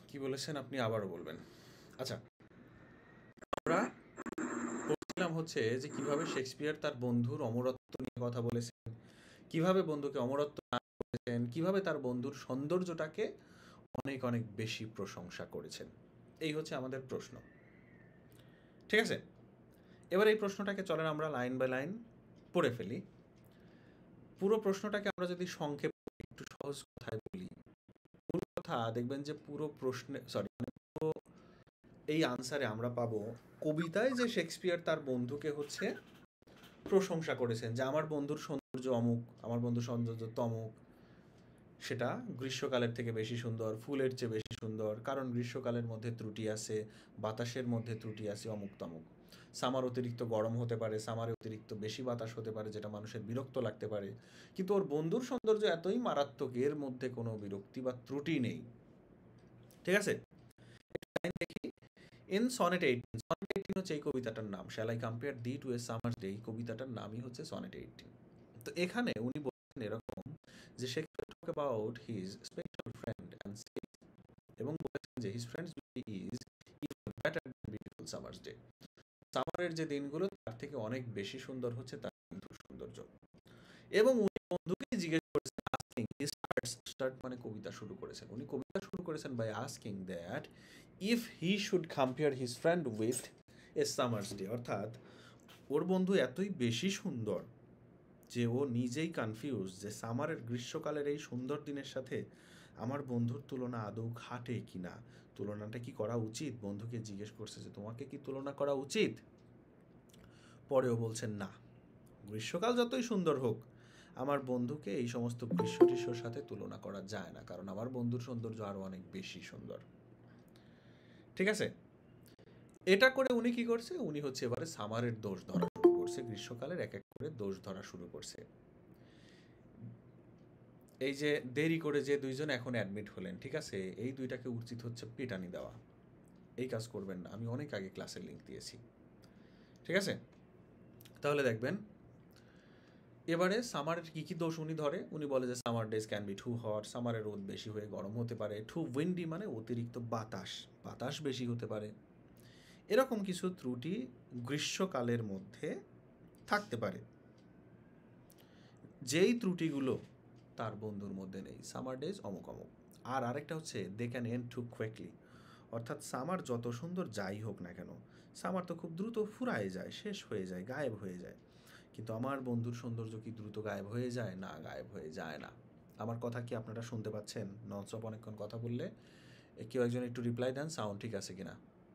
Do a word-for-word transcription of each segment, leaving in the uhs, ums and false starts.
কি বলেছেন আপনি আবারও বলবেন। আচ্ছা, আমরা বলছিলাম হচ্ছে যে কিভাবে শেক্সপিয়ার তার বন্ধুর অমরত্ব নিয়ে কথা বলেছেন, কিভাবে বন্ধুকে অমরত্ব দান করেছেন, কিভাবে তার বন্ধুর সৌন্দর্যটাকে অনেক অনেক বেশি প্রশংসা করেছেন। এই হচ্ছে আমাদের প্রশ্ন, ঠিক আছে? এবার এই প্রশ্নটাকে চলেন আমরা লাইন বাই লাইন পড়ে ফেলি। পুরো প্রশ্নটাকে আমরা যদি সংক্ষেপে একটু সহজ কথায় বলি, পুরো কথা দেখবেন যে পুরো প্রশ্নে সরি পুরো এই আনসারে আমরা পাবো কবিতায় যে শেক্সপিয়ার তার বন্ধুকে হচ্ছে প্রশংসা করেছেন যে আমার বন্ধুর সৌন্দর্য অমুক, আমার বন্ধুর সৌন্দর্য তমুক, সেটা গ্রীষ্মকালের থেকে বেশি সুন্দর, ফুলের চেয়ে বেশি সুন্দর, কারণ গ্রীষ্মকালের মধ্যে ত্রুটি আছে, বাতাসের মধ্যে ত্রুটি আছে, অমুক তমুক। সামার অতিরিক্ত গরম হতে পারে, সামারে অতিরিক্ত বেশি বাতাস হতে পারে, যেটা মানুষের বিরক্ত লাগতে পারে, কিন্তু ওর বন্ধুর সৌন্দর্য এতই মারাত্মক, এর মধ্যে কোনো বিরক্তি বা ত্রুটি নেই। ঠিক আছে? দেখি in sonnet eighteen, sonnet eighteen হচ্ছে এই কবিতাটার নাম। Shall I compare thee to a summer day, এই কবিতাটার নামই হচ্ছে সনেট এইটিন। তো এখানে উনি বলছেন এরকম যে Shakespeare talk about his special friend and এবং বলেছেন যে his friend's beauty is even better than beautiful summer's day. সামারের যে দিনগুলো তার থেকে অনেক বেশি সুন্দর হচ্ছে তার বন্ধুর সৌন্দর্য। এবং উনি বন্ধুকে জিজ্ঞেস করেছেন, আস্কিং হি স্টার্টস, স্টার্ট মানে কবিতা শুরু করেছেন, উনি কবিতা শুরু করেছেন by asking that if he should compare his friend with a summer's day, অর্থাৎ ওর বন্ধু এতই বেশি সুন্দর যে ও নিজেই কনফিউজ যে সামারের গ্রীষ্মকালের এই সুন্দর দিনের সাথে আমার বন্ধুর তুলনা আদৌ খাটে কি না, তুলনাটা কি করা উচিত। বন্ধুকে জিজ্ঞেস করছে যে তোমাকে কি তুলনা করা উচিত। পরেও বলছেন না, গ্রীষ্মকাল যতই সুন্দর হোক আমার বন্ধুকে এই সমস্ত গ্রীষ্ম টিষ্মর সাথে তুলনা করা যায় না, কারণ আমার বন্ধুর সৌন্দর্য আরও অনেক বেশি সুন্দর। ঠিক আছে? এটা করে উনি কি করছে, উনি হচ্ছে এবারে সামারের দোষ ধরা শুরু করছে, গ্রীষ্মকালের এক এক করে দোষ ধরা শুরু করছে। এই যে দেরি করে যে দুইজন এখন অ্যাডমিট হলেন, ঠিক আছে, এই দুইটাকে উচিত হচ্ছে পিটানি দেওয়া। এই কাজ করবেন না, আমি অনেক আগে ক্লাসের লিঙ্ক দিয়েছি। ঠিক আছে? তাহলে দেখবেন এবারে সামারের কী কী দোষ উনি ধরে। উনি বলে যে summer days can be too hot, সামারে রোদ বেশি হয়ে গরম হতে পারে। টু উইন্ডি মানে অতিরিক্ত বাতাস, বাতাস বেশি হতে পারে। এরকম কিছু ত্রুটি গ্রীষ্মকালের মধ্যে থাকতে পারে, যেই ত্রুটিগুলো তার বন্ধুর মধ্যে নেই। সামার ডেজ অমুক অমুক। আর আরেকটা হচ্ছে they can end too quickly, অর্থাৎ সামার যত সুন্দর যাই হোক না কেন, সামার তো খুব দ্রুত ফুরায় যায়, শেষ হয়ে যায়, গায়েব হয়ে যায়। কিন্তু আমার বন্ধুর সৌন্দর্য কি দ্রুত গায়েব হয়ে যায়? না, গায়েব হয়ে যায় না। আমার কথা কি আপনারা শুনতে পাচ্ছেন? ননস্টপ অনেকক্ষণ কথা বললে কেউ একজন একটু রিপ্লাই দেন, সাউন্ড ঠিক আছে কিনা।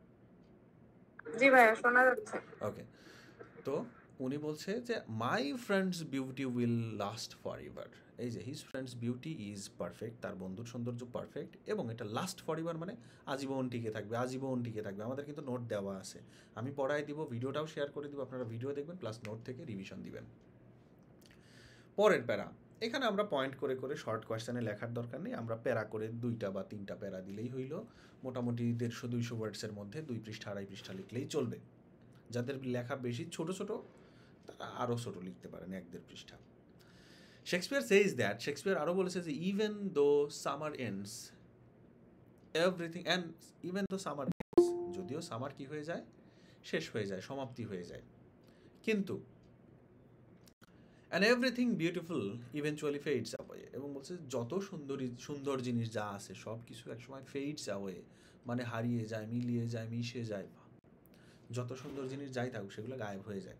জি ভাইয়া, শোনা যাচ্ছে। ওকে, তো উনি বলছে যে my friend's beauty will last forever. এই যে his friend's beauty is perfect, তার বন্ধুর সৌন্দর্য পারফেক্ট, এবং এটা লাস্ট ফর এভার মানে আজীবন টিকে থাকবে, আজীবন টিকে থাকবে। আমাদের কিন্তু নোট দেওয়া আছে, আমি পড়াই দিব, ভিডিওটাও শেয়ার করে দিব, আপনারা ভিডিও দেখবেন প্লাস নোট থেকে রিভিশন দিবেন। পরের প্যারা, এখানে আমরা পয়েন্ট করে করে শর্ট কোয়েশ্চেনে লেখার দরকার নেই, আমরা প্যারা করে দুইটা বা তিনটা প্যারা দিলেই হইল। মোটামুটি দেড়শো দুইশো ওয়ার্ডসের মধ্যে দুই পৃষ্ঠা আড়াই পৃষ্ঠা লিখলেই চলবে। যাদের লেখা বেশি ছোট ছোট তারা আরও ছোট লিখতে পারেন, এক দেড় পৃষ্ঠা। শেক্সপিয়ার সেজ দ্যাট, শেক্সপিয়ার আরও বলেছে যে even though summer ends everything and even though summer ends, যদিও সামার কি হয়ে যায়, শেষ হয়ে যায়, সমাপ্তি হয়ে যায়, কিন্তু and everything beautiful eventually fades away, এবং বলছে যত সুন্দরী সুন্দর জিনিস যা আছে সব কিছু একসময় ফেডস অ্যাওয়ে মানে হারিয়ে যায়, মিলিয়ে যায়, মিশে যায়, যত সুন্দর জিনিস যাই থাকুক সেগুলো গায়েব হয়ে যায়।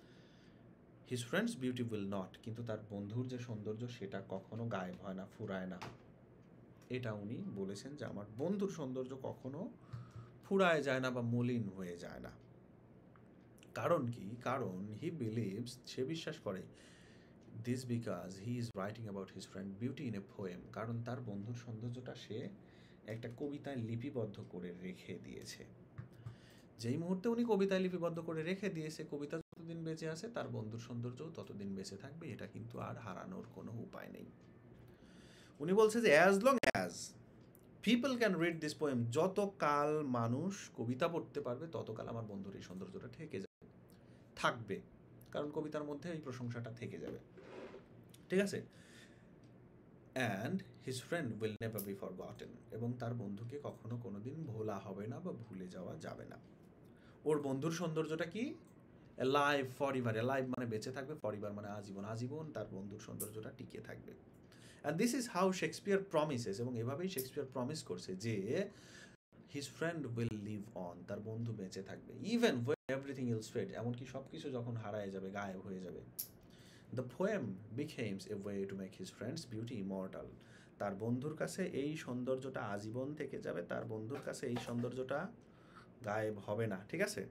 His friend's beauty will not, কিন্তু তার বন্ধুর যে সৌন্দর্য সেটা কখনো গায়েব হয় না, ফুরায় না। এটা উনি বলেছেন যে আমার বন্ধুর সৌন্দর্য কখনো ফুরায় যায় না বা মলিন হয়ে যায় না। কারণ কি? কারণ হি বিলিভস, সে বিশ্বাস করে, this because he is writing about his friend beauty in a poem, কারণ তার বন্ধুর সৌন্দর্যটা সে একটা কবিতায় লিপিবদ্ধ করে রেখে দিয়েছে। যেই মুহূর্তে উনি কবিতায় লিপিবদ্ধ করে রেখে দিয়েছে, কবিতা যতদিন বেঁচে আছে তার বন্ধুর সৌন্দর্যও ততদিন বেঁচে থাকবে, এটা কিন্তু আর হারানোর কোনো উপায় নেই। উনি বলছে যে as long as people can read this poem, যতকাল মানুষ কবিতা পড়তে পারবে ততকাল আমার বন্ধুর এই সৌন্দর্যটা থেকে যাবে, থাকবে, কারণ কবিতার মধ্যে এই প্রশংসাটা থেকে যাবে। ঠিক আছে? And his friend will never be forgotten, এবং তার বন্ধুকে কখনো কোনোদিন ভোলা হবে না বা ভুলে যাওয়া যাবে না। ওর বন্ধুর সৌন্দর্যটা কি? লাইভ ফরইভার, লাইভ মানে বেঁচে থাকবে, ফরইভার মানে আজীবন, আজীবন তার বন্ধুর সৌন্দর্যটা টিকে থাকবে। And this is how Shakespeare promises, এবং এভাবেই শেক্সপিয়ার প্রমিস করছে যে his friend will live on, তার বন্ধু বেঁচে থাকবে, even when everything else fade, এমনকি সব কিছু যখন হারায় যাবে, গায়েব হয়ে যাবে। The poem becomes a way to make his friend's beauty immortal, তার বন্ধুর কাছে এই সৌন্দর্যটা আজীবন থেকে যাবে, তার বন্ধুর কাছে এই সৌন্দর্যটা গায়েব হবে না। ঠিক আছে,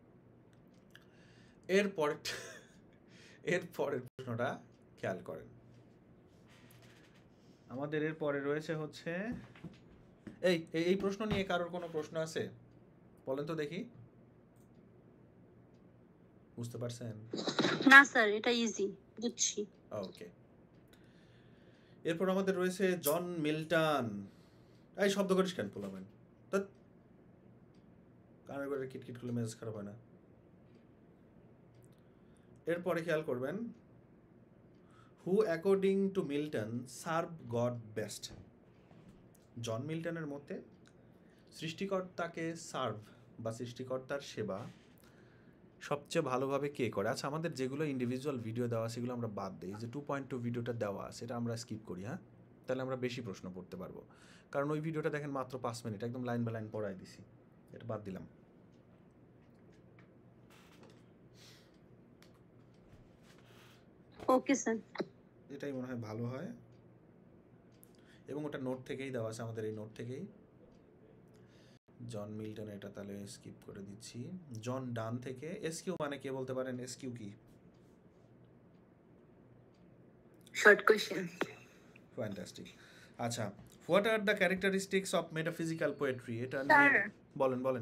এর পরের এর পরের প্রশ্নটা খেয়াল করেন। আমাদের এর পরে রয়েছে হচ্ছে এই এই প্রশ্ন নিয়ে কারোর কোনো প্রশ্ন আছে? বলেন তো দেখি, বুঝতে পারছেন? না স্যার, এটা ইজি, বুঝছি। ওকে, এরপর আমাদের রয়েছে জন মিল্টন। এই শব্দ করিস কেন পোলাবেন? কানের করে কিটকিট করলে মেজাজ খারাপ হয় না? এরপরে খেয়াল করবেন, who according to Milton serve God best. John মিল্টনের মতে সৃষ্টিকর্তাকে সার্ভ বা সৃষ্টিকর্তার সেবা সবচেয়ে ভালোভাবে কে করে? আচ্ছা, আমাদের যেগুলো ইন্ডিভিজুয়াল ভিডিও দেওয়া সেগুলো আমরা বাদ দিই, যে টু পয়েন্ট টু ভিডিওটা দেওয়া সেটা আমরা স্কিপ করি, হ্যাঁ? তাহলে আমরা বেশি প্রশ্ন পড়তে পারবো, কারণ ওই ভিডিওটা দেখেন মাত্র পাঁচ মিনিট, একদম লাইন বাই লাইন পড়াই দিছি, এটা বাদ দিলাম। ওকে স্যার, এটাই মনে হয় ভালো হয়, এবং ওটা নোট থেকেই দেওয়া আছে, আমাদের এই নোট থেকেই। জন মিল্টন এটা তাহলে স্কিপ করে দিচ্ছি। জন ডান থেকে এসকিউ মানে কে বলতে পারেন? এসকিউ কি? Short question. ফ্যান্টাস্টিক। আচ্ছা, what are the characteristics of metaphysical poetry, এটা স্যার নিয়ে বলেন বলেন।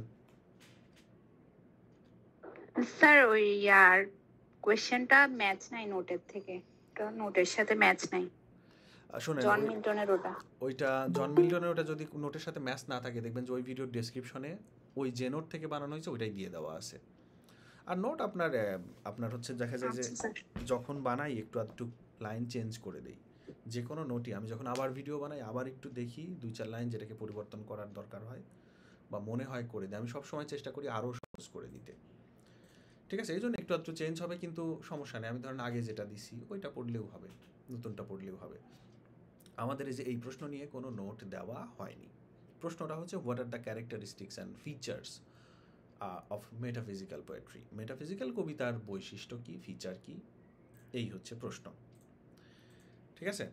স্যার ওই আর কোশ্চেনটা ম্যাচ নাই নোটের থেকে, তো নোটের সাথে ম্যাচ নাই। শুনেন, জন মিল্টনের ওটা ওইটা জন মিল্টনের ওটা যদি নোটের সাথে ম্যাচ না থাকে, দেখবেন যে ওই ভিডিওর ডেসক্রিপশনে ওই যে নোট থেকে বানানো হয়েছে ওইটাই দিয়ে দেওয়া আছে। আর নোট আপনার আপনার হচ্ছে দেখা যায় যে যখন বানাই একটু আধটু লাইন চেঞ্জ করে দেই, যে কোনো নোটই আমি যখন আবার ভিডিও বানাই আবার একটু দেখি দুই চার লাইন যেটাকে পরিবর্তন করার দরকার হয় বা মনে হয় করে দিই, আমি সবসময় চেষ্টা করি আরও সহজ করে দিতে। ঠিক আছে, এই জন্য একটু আধটু চেঞ্জ হবে, কিন্তু সমস্যা নেই, আমি ধরেন আগে যেটা দিছি ওইটা পড়লেও হবে, নতুনটা পড়লেও হবে। আমাদের এই যে এই প্রশ্ন নিয়ে কোনো নোট দেওয়া হয়নি। প্রশ্নটা হচ্ছে what are the characteristics and features of metaphysical poetry, metaphysical কবিতার বৈশিষ্ট্য কি, ফিচার কি, এই হচ্ছে প্রশ্ন। ঠিক আছে,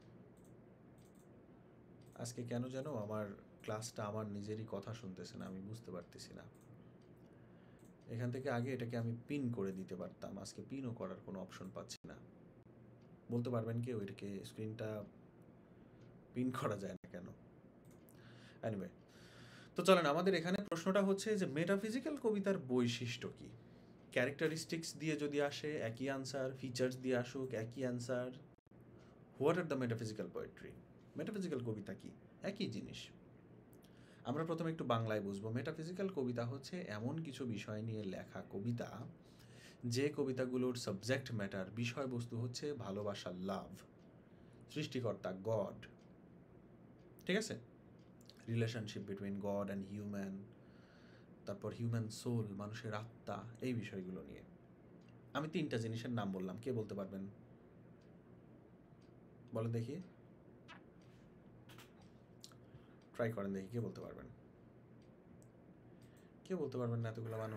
আজকে কেন যেন আমার ক্লাসটা আমার নিজেরই কথা শুনতেছে না, আমি বুঝতে পারতেছি না। এখান থেকে আগে এটাকে আমি পিন করে দিতে পারতাম, আজকে পিনও করার কোনো অপশন পাচ্ছি না। বলতে পারবেন কেউ এটাকে স্ক্রিনটা পিন করা যায় না কেন? এনিওয়ে, তো চলেন, আমাদের এখানে প্রশ্নটা হচ্ছে যে মেটাফিজিক্যাল কবিতার বৈশিষ্ট্য কি। ক্যারেক্টারিস্টিক্স দিয়ে যদি আসে একই আনসার, ফিচার্স দিয়ে আসুক একই answer. What are the metaphysical poetry, metaphysical কবিতা কি, একই জিনিস। আমরা প্রথমে একটু বাংলায় বুঝবো। মেটাফিজিক্যাল কবিতা হচ্ছে এমন কিছু বিষয় নিয়ে লেখা কবিতা যে কবিতাগুলোর সাবজেক্ট ম্যাটার, বিষয়বস্তু হচ্ছে ভালোবাসা, লাভ, সৃষ্টিকর্তা গড। ঠিক আছে, relationship between God and human, তারপর হিউম্যান সোল, মানুষের আত্মা, এই বিষয়গুলো নিয়ে। আমি তিনটা জিনিসের নাম বললাম, কে বলতে পারবেন? বলেন দেখি, ট্রাই করেন দেখি কে বলতে পারবেন। কে বলতে পারবেন না এতগুলো মানুষ?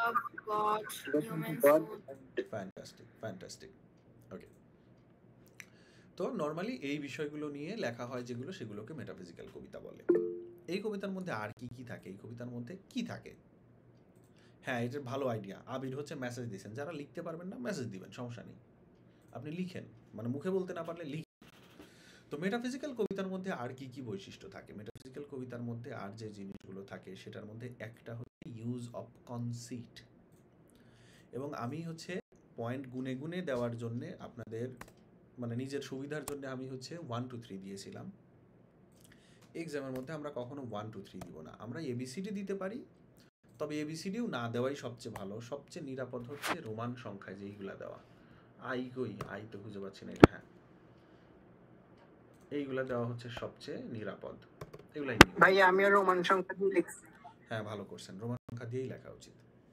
Fantastic fantastic okay. তো নর্মালি এই বিষয়গুলো নিয়ে লেখা হয় যেগুলো, সেগুলোকে মেটাফিজিক্যাল কবিতা বলে। এই কবিতার মধ্যে আর কি কি থাকে, এই কবিতার মধ্যে কি থাকে? হ্যাঁ, এটার ভালো আইডিয়া। আবির হচ্ছে মেসেজ দিয়েছেন, যারা লিখতে পারবেন না মেসেজ দিবেন, সমস্যা নেই, আপনি লিখেন, মানে মুখে বলতে না পারলে লিখেন। তো মেটাফিজিক্যাল কবিতার মধ্যে আর কি কি বৈশিষ্ট্য থাকে? মেটাফিজিক্যাল কবিতার মধ্যে আর যে জিনিসগুলো থাকে সেটার মধ্যে একটা হচ্ছে ইউজ অফ কনসিট, এবং আমি হচ্ছে পয়েন্ট গুনে গুনে দেওয়ার জন্য আপনাদের মানে নিজের সুবিধার জন্য আমি হচ্ছে ওয়ান টু থ্রি দিয়েছিলাম। এক্সামের মধ্যে আমরা কখনো ওয়ান টু থ্রি দিব না, আমরা এবিসিডি দিতে পারি, তবে এবিসিডিও না দেওয়াই সবচেয়ে ভালো, সবচেয়ে নিরাপদ হচ্ছে রোমান সংখ্যায় যেইগুলা দেওয়া। আই কই, আই তো খুঁজে পাচ্ছি না, এটা হ্যাঁ এইগুলা দেওয়া হচ্ছে সবচেয়ে নিরাপদ, এগুলাই নিয়ম। ভাই আমিও রোমান সংখ্যা দিয়ে লিখছি। হ্যাঁ ভালো করছেন, রোমান সংখ্যা দিয়েই লেখা উচিত।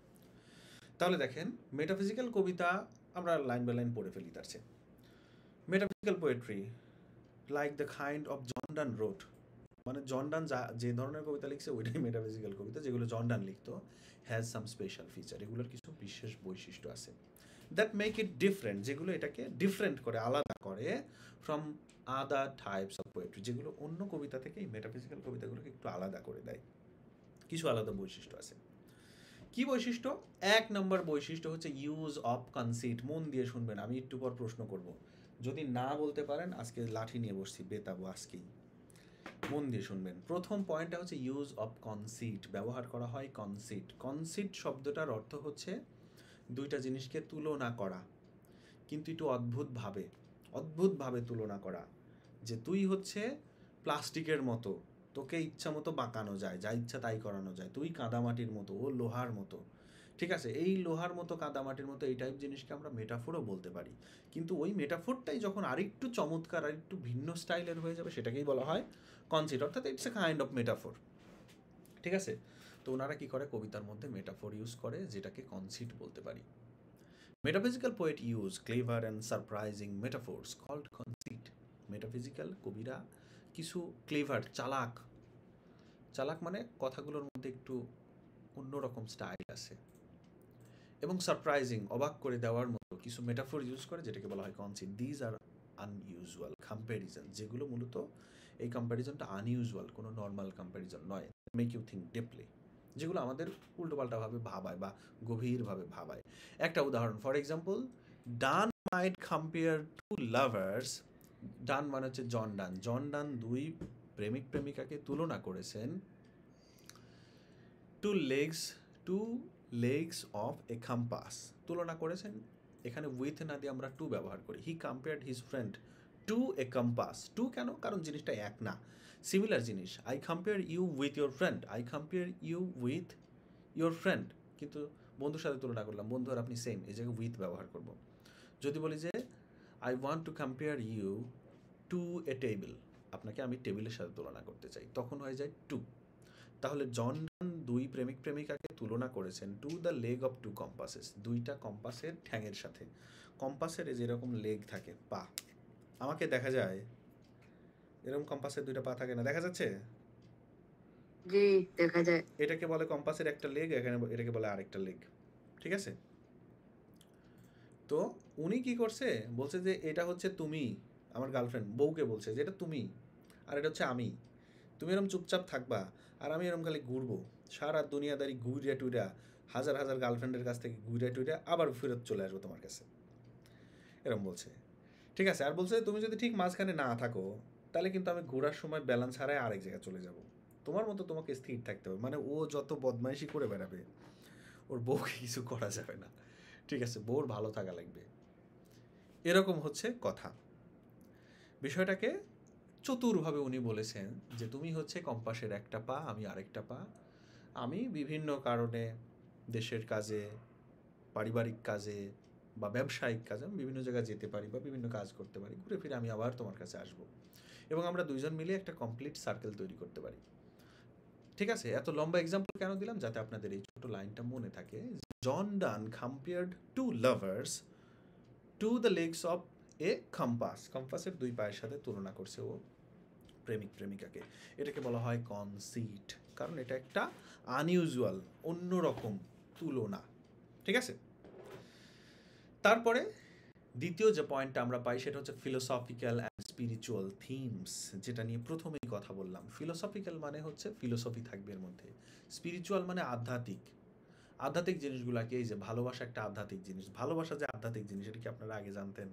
তাহলে দেখেন মেটাফিজিক্যাল কবিতা আমরা লাইন বাই লাইন পড়ে ফেলি তার চেয়ে। Metaphysical poetry like the kind of John Donne wrote, মানে জন ডান যা যে ধরনের কবিতা লিখছে ওইটাই মেটাফিজিক্যাল কবিতা, যেগুলো জন ডান লিখতো হ্যাজ সাম স্পেশাল ফিচার, এগুলোর কিছু বিশেষ বৈশিষ্ট্য আছে দ্যাট মেক ইট ডিফারেন্ট, যেগুলো এটাকে ডিফারেন্ট করে, আলাদা করে from other types of poetry, যেগুলো অন্য কবিতা থেকে এই মেটাফিজিক্যাল কবিতাগুলোকে একটু আলাদা করে দেয়। কিছু আলাদা বৈশিষ্ট্য আছে। কি বৈশিষ্ট্য? এক নম্বর বৈশিষ্ট্য হচ্ছে ইউজ অফ কনসিট। মন দিয়ে শুনবেন, আমি একটু পর প্রশ্ন করব, যদি না বলতে পারেন আজকে লাঠি নিয়ে বসছি, বেতাবো আজকেই। মন দিয়ে শুনবেন। প্রথম পয়েন্টটা হচ্ছে ইউজ অফ কনসিট, ব্যবহার করা হয় কনসিট। কনসিট শব্দটার অর্থ হচ্ছে দুইটা জিনিসকে তুলনা করা, কিন্তু একটু অদ্ভুতভাবে, অদ্ভুতভাবে তুলনা করা, যে তুই হচ্ছে প্লাস্টিকের মতো, তোকে ইচ্ছা মতো বাঁকানো যায়, যা ইচ্ছা তাই করানো যায়, তুই কাদামাটির মতো, ও লোহার মতো। ঠিক আছে, এই লোহার মতো কাদামাটির মতো এই টাইপ জিনিসকে আমরা মেটাফোরও বলতে পারি, কিন্তু ওই মেটাফোরটাই যখন আরেকটু চমৎকার, আরেকটু ভিন্ন স্টাইলের হয়ে যাবে সেটাকেই বলা হয় কনসিট, অর্থাৎ it's a kind of metaphor. ঠিক আছে, তো ওনারা কি করে কবিতার মধ্যে মেটাফোর ইউজ করে, যেটাকে কনসিট বলতে পারি। Metaphysical poet use clever and surprising metaphors called conceit. Metaphysical কবিরা কিছু ক্লেভার, চালাক, চালাক মানে কথাগুলোর মধ্যে একটু অন্যরকম স্টাইল আছে, এবং সারপ্রাইজিং, অবাক করে দেওয়ার মতো কিছু মেটাফোর ইউজ করে, যেটাকে বলা হয় conceit. These are unusual comparison, যেগুলো মূলত এই কম্প্যারিজনটা আনইউজুয়াল, কোনো নর্মাল কম্প্যারিজন নয়, মেক ইউ থিঙ্ক ডিপলি, যেগুলো আমাদের উল্টোপাল্টাভাবে ভাবায় বা গভীরভাবে ভাবায়। একটা উদাহরণ, for example, Donne might compare two lovers. Donne মানে হচ্ছে জন ডান। জন ডান দুই প্রেমিক প্রেমিকাকে তুলনা করেছেন to legs two legs of a compass. তুলনা করেছেন, এখানে উইথ না দিয়ে আমরা টু ব্যবহার করি। He compared his friend to a compass. To কেন? কারণ জিনিসটা এক না, সিমিলার জিনিস। I compare you with your friend, I compare you with your friend, কিন্তু বন্ধুর সাথে তুলনা করলাম, বন্ধু আর আপনি সেম, এই জায়গায় উইথ ব্যবহার করব। যদি বলি যে I want to compare you to a table, আপনাকে আমি টেবিলের সাথে তুলনা করতে চাই, তখন হয়ে যায় টু। তাহলে জন ডান দুই প্রেমিক প্রেমিকাকে তুলনা করেছেন to the leg of two compasses, দুইটা কম্পাসের ঠ্যাঙের সাথে। কম্পাসের যেরকম লেগ থাকে, পা, আমাকে দেখা যায় এরকম কম্পাসের দুইটা পা থাকে না, দেখা যাচ্ছে? জি দেখা যায়। এটাকে বলে কম্পাসের একটা লেগ, এখানে এটাকে বলে আরেকটা লেগ। ঠিক আছে, তো উনি কি করছে, বলছে যে এটা হচ্ছে তুমি, আমার গার্লফ্রেন্ড বউকে বলছে যে এটা তুমি, আর এটা হচ্ছে আমি। তুমি এরকম চুপচাপ থাকবা, আর আমি এরকম খালি ঘুরবো সারা দুনিয়াদারি, ঘুরিয়া টুইরা হাজার হাজার গার্লফ্রেন্ডের কাছ থেকে ঘুরিয়া টুইরা আবার ফেরত চলে আসবো তোমার কাছে, এরকম বলছে। ঠিক আছে, আর বলছে তুমি যদি ঠিক মাঝখানে না থাকো তাহলে কিন্তু আমি ঘোরার সময় ব্যালেন্স হারায় আরেক জায়গায় চলে যাব, তোমার মতো তোমাকে স্থির থাকতে হবে। মানে ও যত বদমাইশি করে বেড়াবে, ওর বউকে কিছু করা যাবে না। ঠিক আছে, বউর ভালো থাকা লাগবে, এরকম হচ্ছে কথা। বিষয়টাকে চতুরভাবে উনি বলেছেন যে তুমি হচ্ছে কম্পাসের একটা পা, আমি আরেকটা পা। আমি বিভিন্ন কারণে দেশের কাজে, পারিবারিক কাজে বা ব্যবসায়িক কাজে আমি বিভিন্ন জায়গায় যেতে পারি বা বিভিন্ন কাজ করতে পারি, ঘুরে ফিরে আমি আবার তোমার কাছে আসব, এবং আমরা দুইজন মিলে একটা কমপ্লিট সার্কেল তৈরি করতে পারি। ঠিক আছে, এত লম্বা এক্সাম্পল কেন দিলাম? যাতে আপনাদের এই ছোট লাইনটা মনে থাকে। John Donne compared two lovers to the legs of a compass. কম্পাসের দুই পায়ের সাথে তুলনা করছে ও প্রেমিক প্রেমিকাকে। এটাকে বলা হয় কনসিট, কারণ এটা একটা আনইউজুয়াল, অন্যরকম তুলনা। ঠিক আছে, তারপরে দ্বিতীয় যে পয়েন্টটা আমরা পাই সেটা হচ্ছে ফিলোসফিক্যাল অ্যান্ড স্পিরিচুয়াল থিমস, যেটা নিয়ে প্রথমেই কথা বললাম। ফিলোসফিক্যাল মানে হচ্ছে ফিলোসফি থাকবে এর মধ্যে, স্পিরিচুয়াল মানে আধ্যাত্মিক। আধ্যাত্মিক জিনিসগুলাকে, এই যে ভালোবাসা একটা আধ্যাত্মিক জিনিস, ভালোবাসা যে আধ্যাত্মিক জিনিস এটা কি আপনারা আগে জানতেন?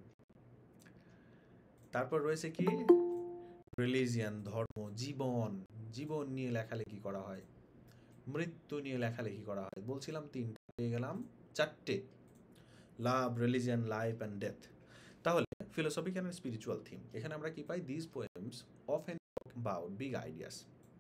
তারপর রয়েছে কি রিলিজিয়ান, ধর্ম, জীবন, জীবন নিয়ে লেখালেখি করা হয়, মৃত্যু নিয়ে লেখালেখি করা হয়। বলছিলাম তিনটা, পেয়ে গেলাম চারটে, love, religion, life and death. তাহলে ফিলোসফিক্যাল অ্যান্ড স্পিরিচুয়াল থিম, এখানে আমরা কি পাই? This poems often talk about big ideas.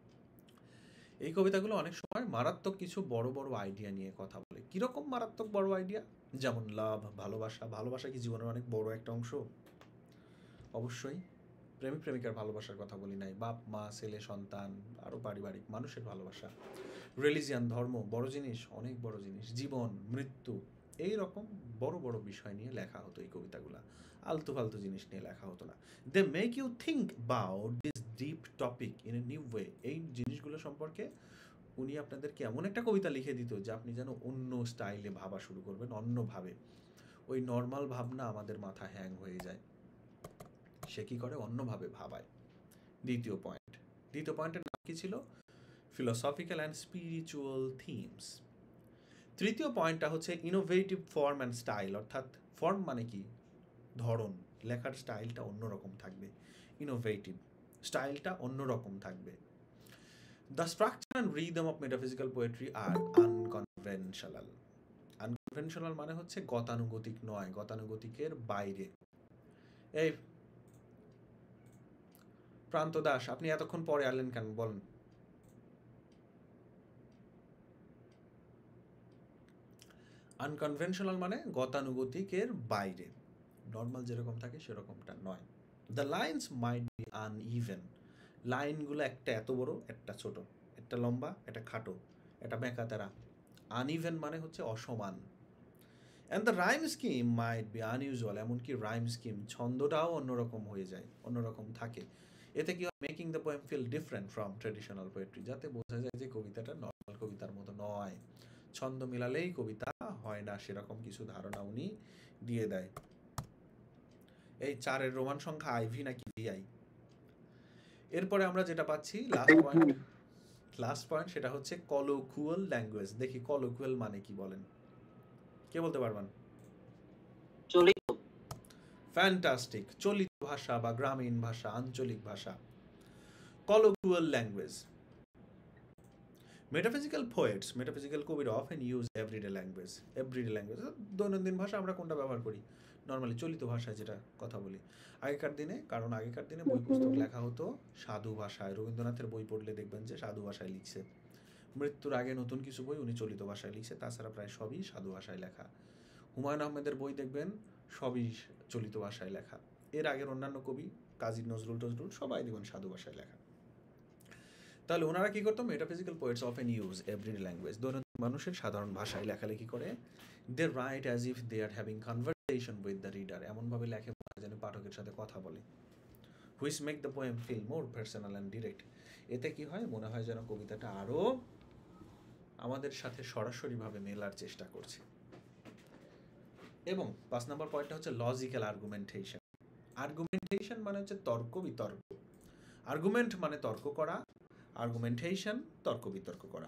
এই কবিতাগুলো অনেক সময় মারাত্মক কিছু বড় বড় আইডিয়া নিয়ে কথা বলে। কিরকম মারাত্মক বড় আইডিয়া? যেমন লাভ, ভালোবাসা। ভালোবাসা কি জীবনের অনেক বড় একটা অংশ? অবশ্যই। প্রেমিক প্রেমিকার ভালোবাসার কথা বলি নাই, বাপ মা ছেলে সন্তান, আরও পারিবারিক মানুষের ভালোবাসা, রিলিজিয়ান ধর্ম বড় জিনিস, অনেক বড় জিনিস, জীবন মৃত্যু, এই রকম বড় বড় বিষয় নিয়ে লেখা হতো এই কবিতাগুলা, আলতু ফালতু জিনিস নিয়ে লেখা হতো না। They make you think about this deep topic in a new way. এই জিনিসগুলো সম্পর্কে উনি আপনাদেরকে এমন একটা কবিতা লিখে দিত যে আপনি যেন অন্য স্টাইলে ভাবা শুরু করবেন, অন্যভাবে। ওই নর্মাল ভাবনা আমাদের মাথা হ্যাং হয়ে যায়, সে কি করে অন্যভাবে ভাবায়। দ্বিতীয় পয়েন্ট, দ্বিতীয় পয়েন্টের নাম কি ছিল? Philosophical and spiritual themes. তৃতীয় পয়েন্টটা হচ্ছে ইনোভেটিভ ফর্ম অ্যান্ড স্টাইল, অর্থাৎ ফর্ম মানে কি? ধরন, লেখার স্টাইলটা অন্যরকম থাকবে। ইনোভেটিভ, স্টাইলটা অন্যরকম থাকবে। The structure and rhythm of metaphysical poetry are unconventional. Unconventional মানে হচ্ছে গতানুগতিক নয়, গতানুগতিকের বাইরে। এই প্রান্ত দাস, আপনি এতক্ষণ পরে আনলেন কেন বলেন? আনকনভেনশনাল মানে গতানুগতিকের বাইরে, নর্মাল যেরকম থাকে সেরকমটা নয়। The lines might be uneven. লাইনগুলো একটা এত বড়, একটা ছোট, একটা লম্বা, একটা খাটো, একটা বেঁকা তেরা। আনইভেন মানে হচ্ছে অসমান। And the rhyme scheme might be unusual. এমনকি রাইম স্কিম, ছন্দটাও অন্যরকম হয়ে যায়, অন্যরকম থাকে। এতে কি হয়? Making the poem feel different from traditional poetry, যাতে বোঝা যায় যে কবিতাটা নর্মাল কবিতার মতো নয়, ছন্দ মিলালেই কবিতা হয় না, সেরকম কিছু ধারণা উনি দিয়ে দেয়। এই চারের রোমান সংখ্যা আইভি নাকি ভিআই? এরপরে আমরা যেটা পাচ্ছি লাস্ট পয়েন্ট, লাস্ট পয়েন্ট সেটা হচ্ছে কলোকুয়াল ল্যাঙ্গুয়েজ। দেখি কলোকুয়াল মানে কি বলেন, কে বলতে পারবেন? চলিত। ফ্যান্টাস্টিক। চলিত ভাষা বা গ্রামীণ ভাষা, আঞ্চলিক ভাষা, colloquial language. Metaphysical poets, metaphysical কবিরা often use everyday language. Everyday language দৈনন্দিন ভাষা আমরা কোনটা ব্যবহার করি? নর্মালি চলিত ভাষায় যেটা কথা বলি। আগেকার দিনে, কারণ আগেকার দিনে বই পুস্তক লেখা হতো সাধু ভাষায়। রবীন্দ্রনাথের বই পড়লে দেখবেন যে সাধু ভাষায় লিখছে। মৃত্যুর আগে নতুন কিছু বই উনি চলিত ভাষায় লিখছে, তাছাড়া প্রায় সবই সাধু ভাষায় লেখা। হুমায়ুন আহমেদের বই দেখবেন সবই চলিত ভাষায় লেখা। এর আগের অন্যান্য কবি কাজী নজরুল টজরুল সবাই দেখবেন সাধু ভাষায় লেখা। তাহলে ওনারা কি করতো? Metaphysical poets often use everyday language. দৈনন্দিন মানুষের সাধারণ ভাষায় লেখালেখি করে। They write as if they are having conversation with the reader. এমনভাবে লেখে যেন পাঠকের সাথে কথা বলে। Which make the poem feel more personal and direct. এতে কি হয়? মনে হয় যেন কবিতাটা আরও আমাদের সাথে সরাসরিভাবে মেলার চেষ্টা করছে। এবং পাঁচ নম্বর পয়েন্টটা হচ্ছে লজিক্যাল আর্গুমেন্টেশন। আর্গুমেন্টেশন মানে হচ্ছে তর্ক বিতর্ক। আর্গুমেন্ট মানে তর্ক করা, আর্গুমেন্টেশন তর্ক বিতর্ক করা।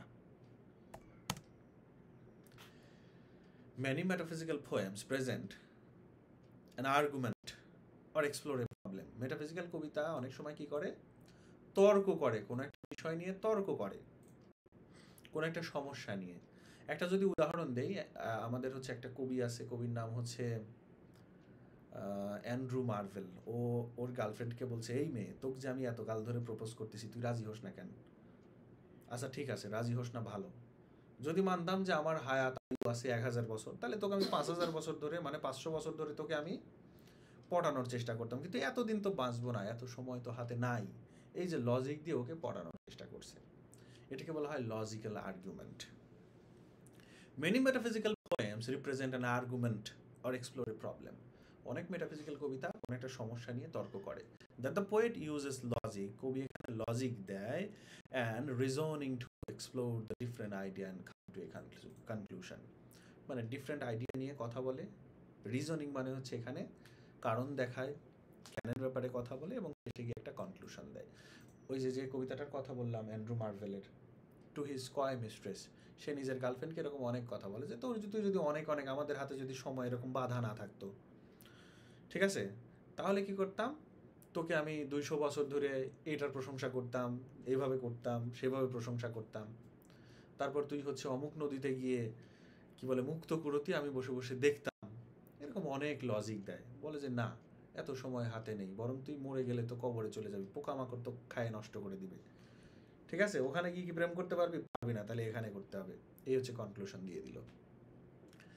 Many metaphysical poems present an argument or explore a problem. Metaphysical কবিতা অনেক সময় কি করে? তর্ক করে, কোন একটা বিষয় নিয়ে তর্ক করে, কোন একটা সমস্যা নিয়ে। একটা যদি উদাহরণ দেই, আমাদের হচ্ছে একটা কবি আছে, কবির নাম হচ্ছে অ্যান্ড্রু মার্ভেল। ও ওর গার্লফ্রেন্ডকে বলছে, এই মেয়ে, তোকে যে আমি এত কাল ধরে প্রপোজ করতেছি, তুই রাজি হোস না কেন? আচ্ছা ঠিক আছে, রাজি হোস না ভালো, যদি মানতাম যে আমার হায়াত আছে এক হাজার বছর, তাহলে তোকে আমি পাঁচ হাজার বছর ধরে, মানে পাঁচশো বছর ধরে তোকে আমি পটানোর চেষ্টা করতাম, কিন্তু এতদিন তো বাঁচবো না, এত সময় তো হাতে নাই। এই যে লজিক দিয়ে ওকে পটানোর চেষ্টা করছে, এটাকে বলা হয় logical argument. Many metaphysical poems represent an argument or explore a problem. অনেক মেটাফিজিক্যাল কবিতা কোনো একটা সমস্যা নিয়ে তর্ক করে। That the poet uses logic, কবি এখানে লজিক দেয়, and reasoning to explore the different idea and come to a conclusion. মানে ডিফারেন্ট আইডিয়া নিয়ে কথা বলে। রিজনিং মানে হচ্ছে এখানে কারণ দেখায়, জ্ঞানের ব্যাপারে কথা বলে এবং সেটা গিয়ে একটা কনক্লুশন দেয়। ওই যে যে কবিতাটার কথা বললাম অ্যান্ড্রু মার্ভেলের, টু হিজ কয় মিস্ট্রেস, সে নিজের গার্লফ্রেন্ডকে এরকম অনেক কথা বলে যে তোর তুই যদি অনেক অনেক আমাদের হাতে যদি সময় এরকম বাধা না থাকতো, ঠিক আছে, তাহলে কি করতাম? তোকে আমি দুইশো বছর ধরে এইটার প্রশংসা করতাম, এইভাবে করতাম, সেভাবে প্রশংসা করতাম। তারপর তুই হচ্ছে অমুক নদীতে গিয়ে কি বলে মুক্ত কুরতি আমি বসে বসে দেখতাম। এরকম অনেক লজিক দেয়, বলে যে না, এত সময় হাতে নেই, বরং তুই মরে গেলে তো কবরে চলে যাবি, পোকামাকড় তো খায় নষ্ট করে দিবে, ঠিক আছে, ওখানে গিয়ে কি প্রেম করতে পারবি? পারবি না, তাহলে এখানে করতে হবে। এই হচ্ছে কনক্লুশন দিয়ে দিল।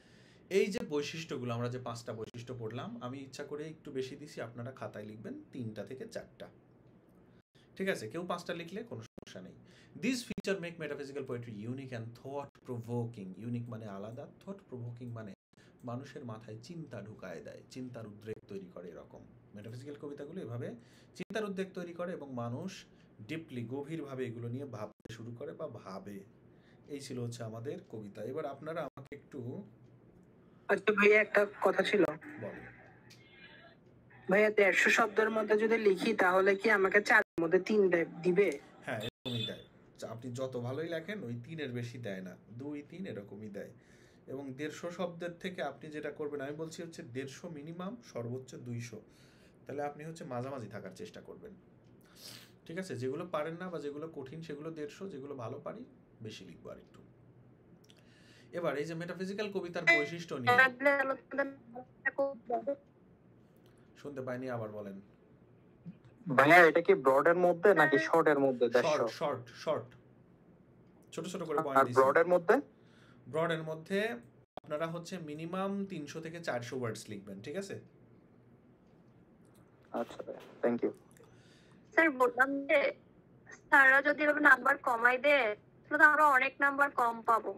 এই যে বৈশিষ্ট্যগুলো, আমরা যে পাঁচটা বৈশিষ্ট্য পড়লাম, আমি ইচ্ছা করে একটু বেশি দিছি, আপনারা খাতায় লিখবেন তিনটা থেকে চারটা, ঠিক আছে? কেউ পাঁচটা লিখলে কোনো সমস্যা নেই। This feature make metaphysical poetry unique and thought provoking. Unique মানে আলাদা, থট প্রভোকিং মানে মানুষের মাথায় চিন্তা ঢুকায় দেয়, চিন্তার উদ্রেক তৈরি করে। এরকম মেটাফিজিক্যাল কবিতাগুলো এভাবে চিন্তার উদ্রেক তৈরি করে এবং মানুষ ডিপলি গভীরভাবে এগুলো নিয়ে ভাবতে শুরু করে বা ভাবে। এই ছিল হচ্ছে আমাদের কবিতা। এবার আপনারা আমাকে একটু আচ্ছা ভাইয়া, একটা কথা ছিল বলেন। ভাইয়া, দেড়শো শব্দের মধ্যে যদি লিখি তাহলে কি আমাকে চারের মধ্যে তিন দে- দিবে? হ্যাঁ, এরকমই দেয়। আপনি যত ভালোই লেখেন ওই তিনের বেশি দেয় না, দুই তিন এরকমই দেয়। এবং দেড়শো শব্দের থেকে আপনি যেটা করবেন, আমি বলছি হচ্ছে দেড়শো মিনিমাম, সর্বোচ্চ দুইশো। তাহলে আপনি হচ্ছে মাঝামাঝি থাকার চেষ্টা করবেন, ঠিক আছে? যেগুলো পারেন না বা যেগুলো কঠিন সেগুলো দেড়শো, যেগুলো ভালো পারি বেশি লিখবো আর একটু। এবার এই যে মেটাফিজিক্যাল কবিতার বৈশিষ্ট্য নিয়ে, শুনতে পাইনি, আবার বলেন। ভাইয়া এটা কি ব্রডের মধ্যে নাকি শর্টের মধ্যে? শর্ট শর্ট শর্ট ছোট ছোট করে আর পয়েন্ট দিছি। ব্রডের মধ্যে? ব্রডের মধ্যে আপনারা হচ্ছে মিনিমাম তিনশো থেকে চারশো ওয়ার্ডস লিখবেন, ঠিক আছে? আচ্ছা ভাইয়া, থ্যাংক ইউ। স্যার বললাম যে স্যাররা যদি এভাবে নাম্বার কমাই দেয় তাহলে আমরা অনেক নাম্বার কম পাবো।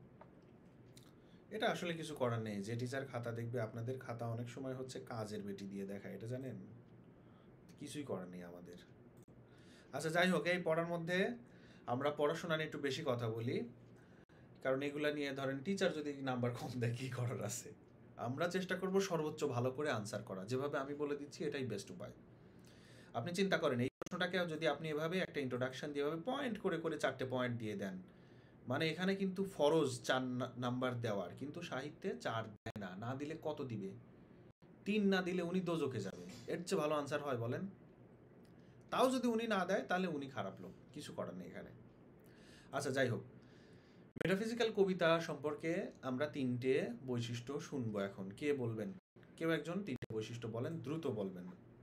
এটা আসলে কিছু করার নেই। যে টিচার খাতা দেখবে, আপনাদের খাতা অনেক সময় হচ্ছে কাজের বেটি দিয়ে দেখায়, এটা জানেন? কিছুই করার নেই আমাদের। আচ্ছা যাই হোক, এই পড়ার মধ্যে আমরা পড়াশোনা নিয়ে একটু বেশি কথা বলি, কারণ এগুলা নিয়ে ধরেন টিচার যদি নাম্বার কম দেয় কি করার আছে? আমরা চেষ্টা করব সর্বোচ্চ ভালো করে আনসার করা, যেভাবে আমি বলে দিচ্ছি এটাই বেস্ট উপায়। আপনি চিন্তা করেন এই প্রশ্নটাকে যদি আপনি এভাবে একটা ইন্ট্রোডাকশন দিয়ে এভাবে পয়েন্ট করে করে চারটে পয়েন্ট দিয়ে দেন, মানে এখানে কিন্তু ফরজ চার নাম্বার দেওয়ার, কিন্তু সাহিত্যে চার দেয় না। না দিলে কত দিবে? তিন না দিলে উনি দোজখে যাবে। এর চেয়ে ভালো আনসার হয় বলেন? তাও যদি উনি না দেয় তাহলে উনি খারাপ লোক, কিছু করার নেই এখানে। আচ্ছা যাই হোক, মেটাফিজিক্যাল কবিতা সম্পর্কে আমরা তিনটে বৈশিষ্ট্য শুনবো এখন। কে বলবেন? কেউ একজন তিনটে বৈশিষ্ট্য বলেন, দ্রুত বলবেন।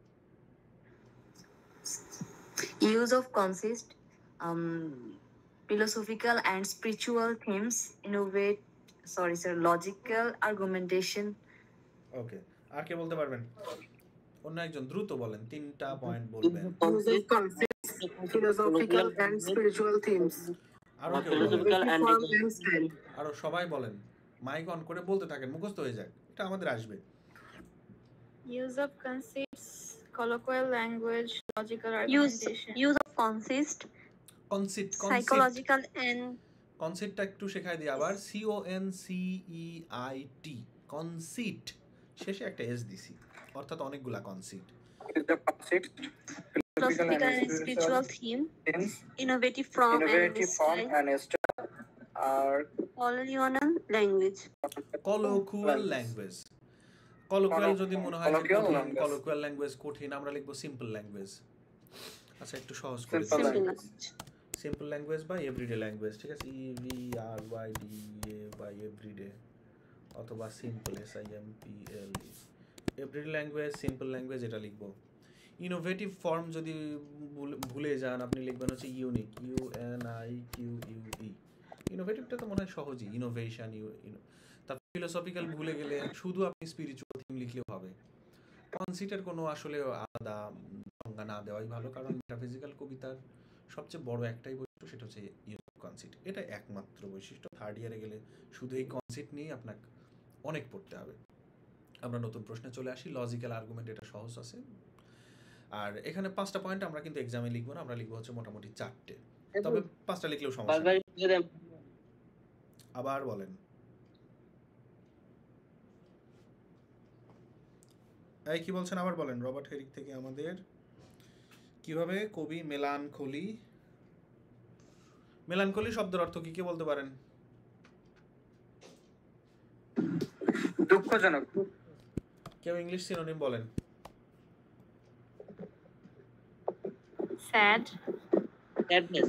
Use of consist, um, philosophical and spiritual themes, innovate, sorry sir, logical argumentation. ওকে, আর কে বলতে পারবেন? অন্য একজন দ্রুত বলেন, তিনটা পয়েন্ট বলবেন। Use of concepts, philosophical and spiritual themes. আরো কেউ বলেন? Philosophical and Form and style. আরো সবাই বলেন, মাইক অন করে বলতে থাকেন, মুখস্থ হয়ে যাক, এটা আমাদের আসবে। Use of concepts, colloquial language, logical Use argumentation. use of consist, conceit, psychological and কনসিটটা একটু শেখাই দিই আবার। C O N C E I T, conceit. শেষে একটা এস দিছি, অর্থাৎ অনেকগুলা কনসিট। The concept, philosophical and spiritual theme, innovative form and style, and style are colloquial language. Colloquial language. Colloquial যদি মনে হয় Colloquial কঠিন, language. কলোকুয়াল ল্যাঙ্গুয়েজ কঠিন, আমরা লিখবো সিম্পল ল্যাঙ্গুয়েজ। আচ্ছা একটু সহজ করে Simple Simple language. language. Simple language বা এভরিডে ল্যাঙ্গুয়েজ, ঠিক আছে? E V R Y D A বা এভরিডে, অথবা simple S I M P L E, everyday language, simple language, এটা লিখবো। ইনোভেটিভ ফর্ম যদি ভুল- ভুলে যান, আপনি লিখবেন হচ্ছে unique, U N I Q U E. ইনোভেটিভটা তো মনে হয় সহজই, ইনোভেশন ইউ। তারপর ফিলোসফিক্যাল ভুলে গেলে শুধু আপনি স্পিরিচুয়াল থিম লিখলেও হবে। কনসিটের কোনো আসলে আলাদা সংজ্ঞা না দেওয়াই ভালো, কারণ মেটাফিজিক্যাল কবিতার সবচেয়ে বড় একটাই বৈশিষ্ট্য, সেটা হচ্ছে ইউজ অফ কনসিট। এটা একমাত্র বৈশিষ্ট্য। থার্ড ইয়ারে গেলে শুধু এই কনসিট নিয়ে আপনাকে অনেক পড়তে হবে। আমরা নতুন প্রশ্নে চলে আসি। লজিক্যাল আর্গুমেন্ট, এটা সহজ আছে। আর এখানে পাঁচটা পয়েন্ট আমরা কিন্তু এক্সামে লিখবো না, আমরা লিখবো হচ্ছে মোটামুটি চারটে, তবে পাঁচটা লিখলেও সমস্যা বারবার নেই। লিখে দেন। আবার বলেন। এই কি বলছেন? আবার বলেন। রবার্ট হেরিক থেকে আমাদের কিভাবে কবি মেলানখোলি, মেলানখোলি শব্দের অর্থ কি কে বলতে পারেন? দুঃখজনক। কেউ ইংলিশ সিনোনিম বলেন। Sad, Sadness.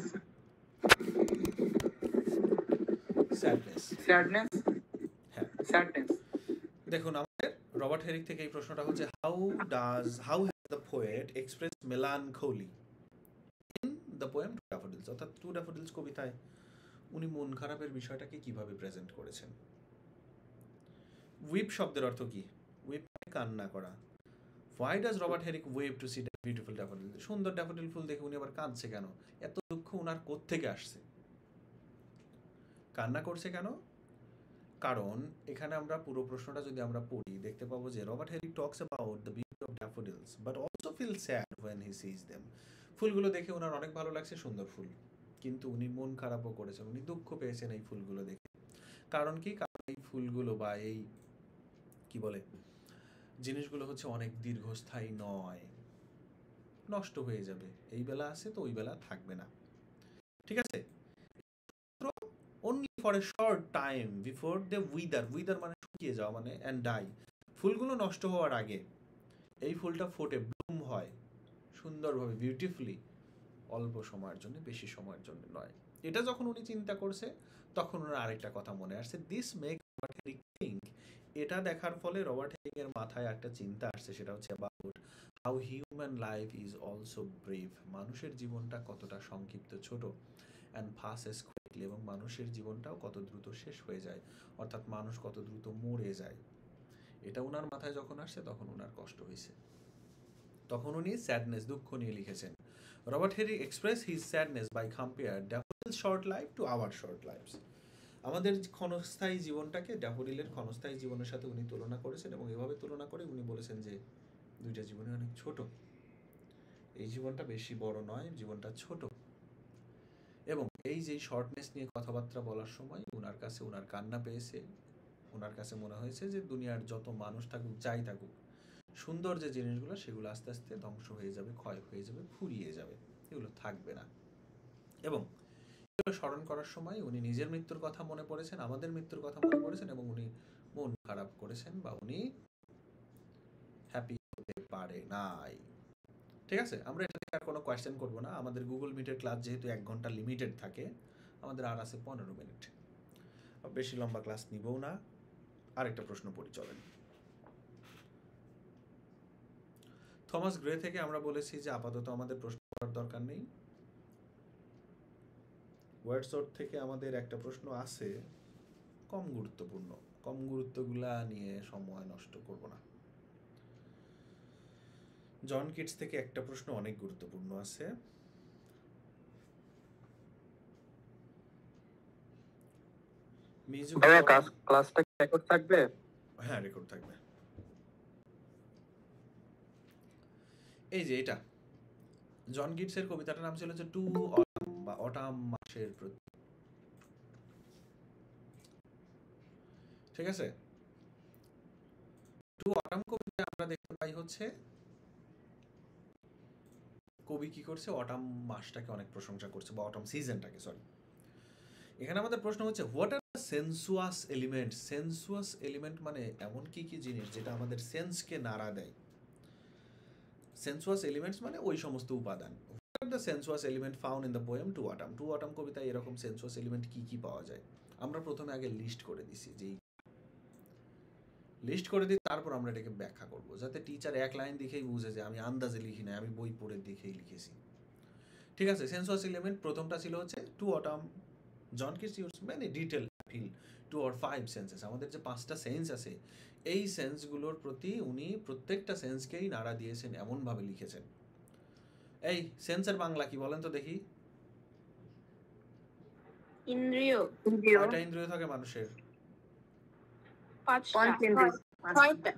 স্যাডনেস। Sadness, হ্যাঁ, sadness. দেখুন আমাদের রবার্ট হেরিক থেকে এই প্রশ্নটা হচ্ছে, how does how has the poet express melancholy in the poem to daffodils, অর্থাৎ টু ড্যাফোডিলস কবিতায় উনি মন খারাপের বিষয়টাকে কিভাবে প্রেজেন্ট করেছেন। উইপ শব্দের অর্থ কি? উইপ মানে কান্না করা। Why does Robert Herrick weep to see that beautiful daffodil? সুন্দর ড্যাফোডিল ফুল দেখে উনি আবার কাঁদছে কেন? এত দুঃখ উনার কোত্থেকে আসছে? কান্না করছে কেন? কারণ এখানে আমরা পুরো প্রশ্নটা যদি আমরা পড়ি দেখতে পাবো যে Robert Herrick talks about the beauty of daffodils but also feel sad when he sees them. ফুলগুলো দেখে ওনার অনেক ভালো লাগছে, সুন্দর ফুল, কিন্তু উনি মন খারাপও করেছেন, উনি দুঃখ পেয়েছেন এই ফুলগুলো দেখে। কারণ কি? কারণ এই ফুলগুলো বা এই কি বলে জিনিসগুলো হচ্ছে অনেক দীর্ঘস্থায়ী নয়, নষ্ট হয়ে যাবে, এই বেলা আছে তো ওই বেলা থাকবে না, ঠিক আছে? only for a short time before they wither, wither মানে শুকিয়ে যাওয়া মানে and die, ফুলগুলো নষ্ট হওয়ার আগে এই ফুলটা ফোটে, ব্লুম হয় সুন্দরভাবে, বিউটিফুলি, অল্প সময়ের জন্য, বেশি সময়ের জন্য নয়। এটা যখন উনি চিন্তা করছে তখন ওনার আরেকটা কথা মনে আসছে, this make Robert Herrick think, এটা দেখার ফলে রবার্ট হেরিক এর মাথায় একটা চিন্তা আসছে, সেটা হচ্ছে about how human life is also brief, মানুষের জীবনটা কতটা সংক্ষিপ্ত, ছোট, অ্যান্ড পাসেস কুইকলি, এবং মানুষের জীবনটাও কত দ্রুত শেষ হয়ে যায়, অর্থাৎ মানুষ কত দ্রুত মরে যায়। এটা ওনার মাথায় যখন আসছে তখন ওনার কষ্ট হয়েছে, তখন উনি স্যাডনেস, দুঃখ নিয়ে লিখেছেন। Robert Herrick express his sadness by compare daffodil short life to our short lifes, আমাদের ক্ষণস্থায়ী জীবনটাকে ড্যাফোডিলের ক্ষণস্থায়ী জীবনের সাথে উনি তুলনা করেছেন, এবং এভাবে তুলনা করে উনি বলেছেন যে দুইটা জীবনে অনেক ছোট, এই জীবনটা বেশি বড় নয়, জীবনটা ছোট। এবং এই যে শর্টনেস নিয়ে কথাবার্তা বলার সময় ওনার কাছে ওনার কান্না পেয়েছে, ওনার কাছে মনে হয়েছে যে দুনিয়ার যত মানুষ থাকুক, যাই থাকুক, সুন্দর যে জিনিসগুলো সেগুলো আস্তে আস্তে ধ্বংস হয়ে যাবে, ক্ষয় হয়ে যাবে, ফুরিয়ে যাবে, এগুলো থাকবে না। এবং এগুলো স্মরণ করার সময় উনি নিজের মৃত্যুর কথা মনে পড়েছেন, আমাদের মৃত্যুর কথা মনে পড়েছেন, এবং উনি মন খারাপ করেছেন বা উনি হ্যাপি হতে পারে নাই। ঠিক আছে, আমরা এটা থেকে আর কোনো কোয়েশ্চেন করবো না, আমাদের গুগল মিটের ক্লাস যেহেতু এক ঘন্টা লিমিটেড থাকে, আমাদের আর আছে পনেরো মিনিট, বেশি লম্বা ক্লাস নিবও না। আরেকটা প্রশ্ন পড়ি চলেন। থমাস গ্রে থেকে আমরা বলেছি যে আপাতত আমাদের প্রশ্ন করার দরকার নেই। ওয়ার্ডসওয়ার্থ থেকে আমাদের একটা প্রশ্ন আছে, কম গুরুত্বপূর্ণ, কম গুরুত্বগুলা নিয়ে সময় নষ্ট করব না। জন কিটস থেকে একটা প্রশ্ন অনেক গুরুত্বপূর্ণ আছে, মিউজিক ক্লাসটা রেকর্ড থাকবে? হ্যাঁ, রেকর্ড থাকবে। এই যে এটা জন কিটসের কবিতাটার নাম ছিল যে টু অটাম বা অটাম মাসের প্রতি, ঠিক আছে? টু অটাম কবিতা আমরা দেখতে পাই হচ্ছে কবি কি করছে, অটাম মাসটাকে অনেক প্রশংসা করছে, বা অটাম সিজনটাকে, সরি। এখানে আমাদের প্রশ্ন হচ্ছে what are the sensuous element, sensuous element মানে এমন কি কি জিনিস যেটা আমাদের সেন্সকে নাড়া দেয়, সেন্সুয়াস এলিমেন্টস মানে ওই সমস্ত উপাদান। What are the sensuous element found in the poem to autumn, to autumn কবিতায় এরকম সেন্সুয়াস এলিমেন্ট কি কি পাওয়া যায়, আমরা প্রথমে আগে লিস্ট করে দিছি, যে লিস্ট করে দিই, তারপর আমরা এটাকে ব্যাখ্যা করব, যাতে টিচার এক লাইন দেখেই বুঝে যে আমি আন্দাজে লিখি না, আমি বই পড়ে দেখেই লিখেছি, ঠিক আছে? সেন্সুয়াস এলিমেন্ট প্রথমটা ছিল হচ্ছে to autumn, John Keats used many detail appeal to our five senses, আমাদের যে পাঁচটা সেন্স আছে এই সেন্সগুলোর প্রতি উনি প্রত্যেকটা সেন্সকেই নাড়া দিয়েছেন, এমনভাবে লিখেছেন। এই সেন্সের বাংলা কি বলেন তো দেখি? ইন্দ্রিয়। কয়টা ইন্দ্রিয় থাকে মানুষের? পাঁচটা।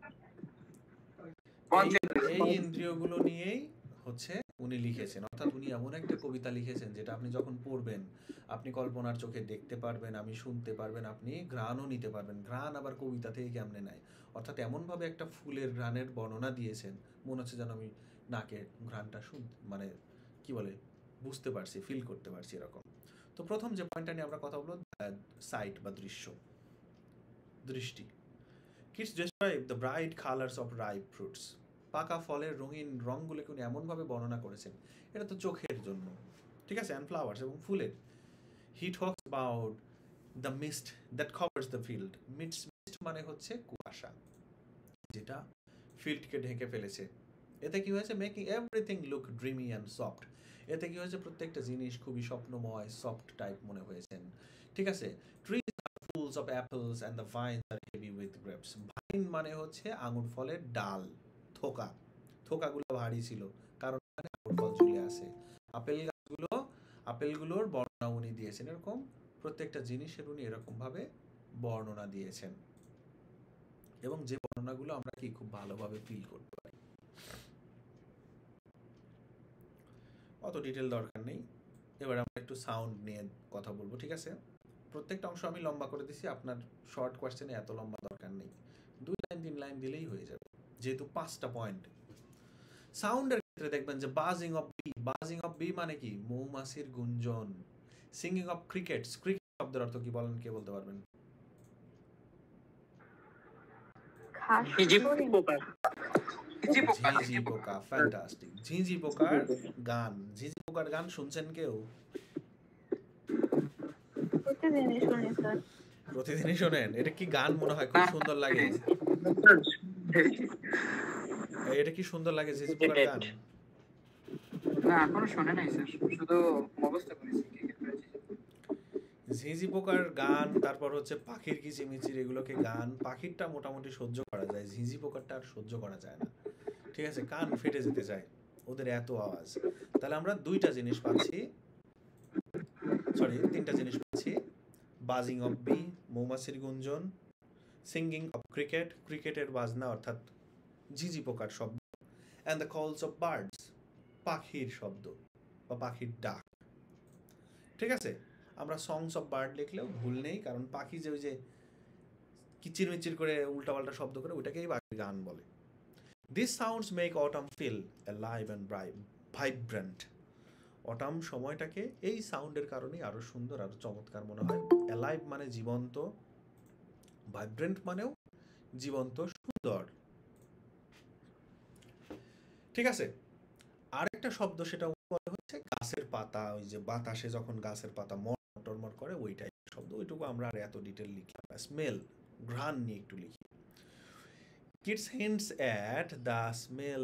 এই ইন্দ্রিয়গুলো নিয়েই হচ্ছে উনি লিখেছেন, অর্থাৎ উনি এমন একটা কবিতা লিখেছেন যেটা আপনি যখন পড়বেন আপনি কল্পনার চোখে দেখতে পারবেন, আমি শুনতে পারবেন, আপনি ঘ্রাণও নিতে পারবেন। ঘ্রাণ আবার কবিতা থেকে কেমনে নেয়, অর্থাৎ এমনভাবে একটা ফুলের ঘ্রাণের বর্ণনা দিয়েছেন, মনে হচ্ছে যেন আমি নাকে ঘ্রাণটা শুন মানে কি বলে বুঝতে পারছি, ফিল করতে পারছি, এরকম। তো প্রথম যে পয়েন্টটা নিয়ে আমরা কথা বলবো, সাইট বা দৃশ্য, দৃষ্টি। Keats describe the bright colours of ripe fruits, পাকা ফলের রঙিন রঙগুলোকে উনি এমনভাবে বর্ণনা করেছেন, এটা তো চোখের জন্য, ঠিক আছে? অ্যান্ড ফ্লাওয়ার্স, এবং ফুলের। He talks about the mist that covers the field, mist mist মানে হচ্ছে কুয়াশা, যেটা ফিল্ডকে ঢেকে ফেলেছে। এতে কি হয়েছে, making everything look dreamy and soft, এতে কি হয়েছে, প্রত্যেকটা জিনিস খুবই স্বপ্নময়, সফট টাইপ মনে হয়েছেন, ঠিক আছে? Trees are schools of apples and the vines are heavy with grapes. Vine মানে হচ্ছে আঙুর ফলের ডাল, থোকা, থোকাগুলো ভারী ছিল কারণ এখানে আঙুর ফল ঝুলে আছে। আপেল গাছগুলো, আপেলগুলোর বর্ণনা উনি দিয়েছেন, এরকম প্রত্যেকটা জিনিসের উনি এরকম ভাবে বর্ণনা দিয়েছেন, এবং যে বর্ণনাগুলো আমরা কি খুব ভালোভাবে ফিল করতে পারি। অত ডিটেল দরকার নেই, এবার আমরা একটু সাউন্ড নিয়ে কথা বলবো, ঠিক আছে? প্রত্যেকটা অংশ আমি লম্বা করে দিছি, আপনার শর্ট কোয়েশ্চেনে এত লম্বা দরকার নেই, দুই লাইন তিন লাইন দিলেই হয়ে যাবে, যেহেতু পাঁচটা পয়েন্ট। সাউন্ডের ক্ষেত্রে দেখবেন যে buzzing of bee, buzzing of bee মানে কি? মৌমাছির গুঞ্জন। সিঙ্গিং অফ ক্রিকেটস, ক্রিকেট শব্দের অর্থ কি বলেন, কে বলতে পারবেন? ঝিঝি পোকা। ঝিঝি পোকা, ফ্যান্টাস্টিক। ঝিঝি পোকার গান, ঝিঝি পোকার গান শুনছেন কেউ? প্রতিদিনই শুনি স্যার। প্রতিদিনই শোনেন? এটা কি গান মনে হয়? খুব সুন্দর লাগে। এটা কি সুন্দর লাগে ঝিঝি পোকার গান? না এখনো শুনে নাই স্যার, শুধু মুখস্থ করেছি। ঝিঝি পোকার গান, তারপর হচ্ছে পাখির কিচিমিচির, এগুলোকে গান। পাখিরটা মোটামুটি সহ্য করা যায়, ঝিঝি পোকারটা আর সহ্য করা যায় না, ঠিক আছে? কান ফেটে যেতে চায় ওদের এত আওয়াজ। তাহলে আমরা দুইটা জিনিস পাচ্ছি, সরি তিনটা জিনিস পাচ্ছি। বাজিং অফ বি, মৌমাছির গুঞ্জন। সিঙ্গিং অফ ক্রিকেট, ক্রিকেটের বাজনা অর্থাৎ ঝিঝি পোকার শব্দ। And the calls of birds, পাখির শব্দ বা পাখির ডাক, ঠিক আছে? আমরা সংস অফ বার্ড লিখলেও ভুল নেই, কারণ পাখি যে ওই যে কিচির মিচির করে উল্টাপাল্টা শব্দ করে ওইটাকেই পাখির গান বলে। This sounds make autumn feel alive and vibrant. Autumn সময়টাকে এই সাউন্ডের কারণেই আরো সুন্দর, আরো চমৎকার মনে হয়। অ্যালাইভ মানে জীবন্ত, ভাইব্রেন্ট মানেও জীবন্ত, সুন্দর, ঠিক আছে? আরেকটা শব্দ সেটা বলে হচ্ছে গাছের পাতা, ওই যে বাতাসে যখন গাছের পাতা মরমর করে ওইটাই শব্দ, ওইটুকু আমরা আর এত ডিটেল লিখি না। স্মেল, ঘ্রাণ নিয়ে একটু লিখি। Keats hints at the smell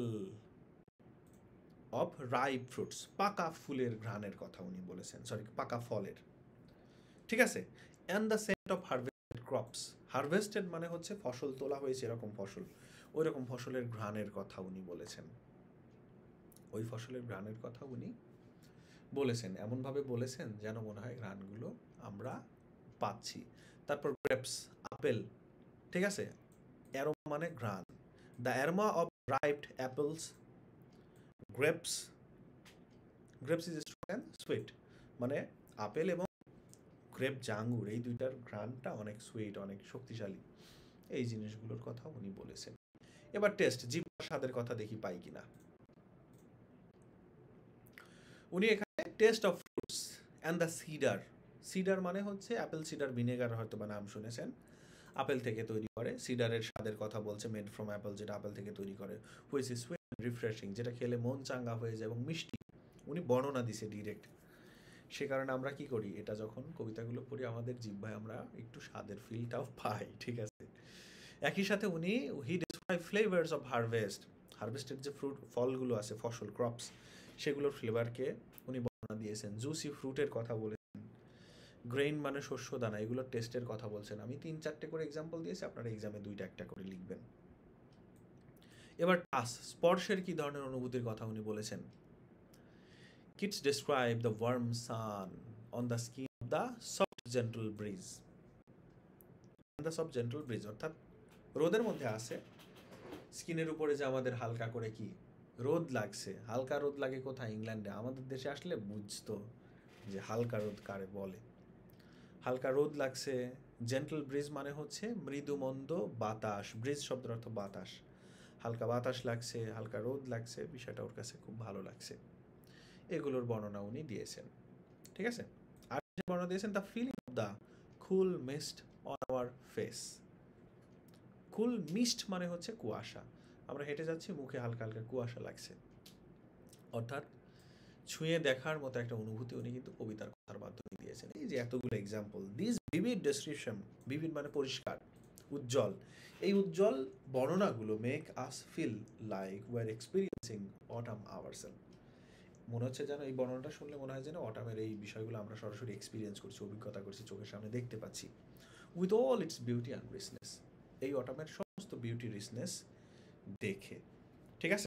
of ripe fruits, পাকা ফুলের ঘ্রাণের কথা উনি বলেছেন, সরি পাকা ফলের, ঠিক আছে? And the scent of harvested crops, harvested মানে হচ্ছে ফসল তোলা হয়েছে এরকম ফসল, ওই রকম ফসলের ঘ্রাণের কথা উনি বলেছেন, ওই ফসলের ঘ্রাণের কথা উনি বলেছেন, এমনভাবে বলেছেন যেন মনে হয় ঘ্রাণগুলো আমরা পাচ্ছি। তারপর গ্রেপস, আপেল, ঠিক আছে? অ্যারোমা মানে ঘ্রাণ। The aroma of riped apples, grapes, grapes is strong and sweet, মানে আপেল এবং গ্রেপ জাঙ্গুর এই দুইটার ঘ্রাণটা অনেক সুইট, অনেক শক্তিশালী, এই জিনিসগুলোর কথা উনি বলেছেন। এবার টেস্ট, জিহ্বার স্বাদের কথা দেখি পাই কিনা। উনি এখানে taste of fruits and the cider, cider মানে হচ্ছে অ্যাপেল সিডার ভিনেগার, হয়তো বা নাম শুনেছেন, আপেল থেকে তৈরি করে। সিডারের স্বাদের কথা বলছে, মেড ফ্রম অ্যাপেল, যেটা আপেল থেকে তৈরি করে। Which is sweet and refreshing, যেটা খেলে মন চাঙ্গা হয়ে যায় এবং মিষ্টি। উনি বর্ণনা দিছে ডিরেক্ট, সে কারণে আমরা কি করি, এটা যখন কবিতাগুলো পড়ি আমাদের জিহ্বায় আমরা একটু স্বাদের ফিলটাও পাই, ঠিক আছে? একই সাথে উনি he describe flavours of harvest, harvested যে ফ্রুট ফলগুলো আছে, ফসল ক্রপস, সেগুলোর ফ্লেভারকে উনি বর্ণনা দিয়েছেন। জুসি ফ্রুটের কথা বলেছেন, গ্রেইন মানে শস্য দানা, এগুলোর টেস্টের কথা বলছেন। আমি তিন চারটে করে এক্সাম্পল দিয়েছি, আপনারা এক্সামে দুইটা একটা করে লিখবেন। এবার টাচ, স্পর্শের কি ধরনের অনুভূতির কথা উনি বলেছেন। Keats describe the warm sun on the skin of the soft gentle breeze, the soft gentle breeze অর্থাৎ রোদের মধ্যে আছে, স্কিনের উপরে যে আমাদের হালকা করে কি রোদ লাগছে, হালকা রোদ লাগে কোথায়? ইংল্যান্ডে। আমাদের দেশে আসলে বুঝতো যে হালকা রোদ কারে বলে। হালকা রোদ লাগছে, জেন্টল ব্রিজ মানে হচ্ছে মৃদুমন্দ বাতাস, ব্রিজ শব্দের অর্থ বাতাস, হালকা বাতাস লাগছে, হালকা রোদ লাগছে, বিষয়টা ওর কাছে খুব ভালো লাগছে, এগুলোর বর্ণনা উনি দিয়েছেন, ঠিক আছে? আর বর্ণনা দিয়েছেন the feeling of the cool mist on our face. Cool mist মানে হচ্ছে কুয়াশা, আমরা হেঁটে যাচ্ছি, মুখে হালকা হালকা কুয়াশা লাগছে, অর্থাৎ ছুঁয়ে দেখার মতো একটা অনুভূতি উনি কিন্তু কবিতার কথার মাধ্যমে দিয়েছেন। এই যে এতগুলো example, this vivid description, vivid মানে পরিষ্কার, উজ্জ্বল, এই উজ্জ্বল বর্ণনাগুলো make us feel like we are experiencing autumn ourself, মনে হচ্ছে যেন এই বর্ণনাটা শুনলে মনে হয় যেন অটামের এই বিষয়গুলো আমরা সরাসরি এক্সপিরিয়েন্স করছি, অভিজ্ঞতা করছি, চোখের সামনে দেখতে পাচ্ছি। With all its beauty and richness, এই অটামের সমস্ত বিউটি রিচনেস দেখে। ঠিক আছে,